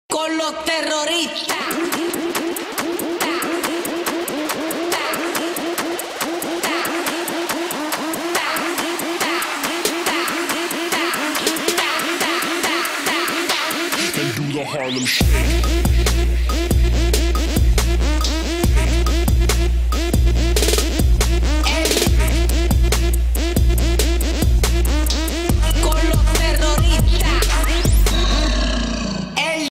Con los terroristas. And do the Harlem Shake.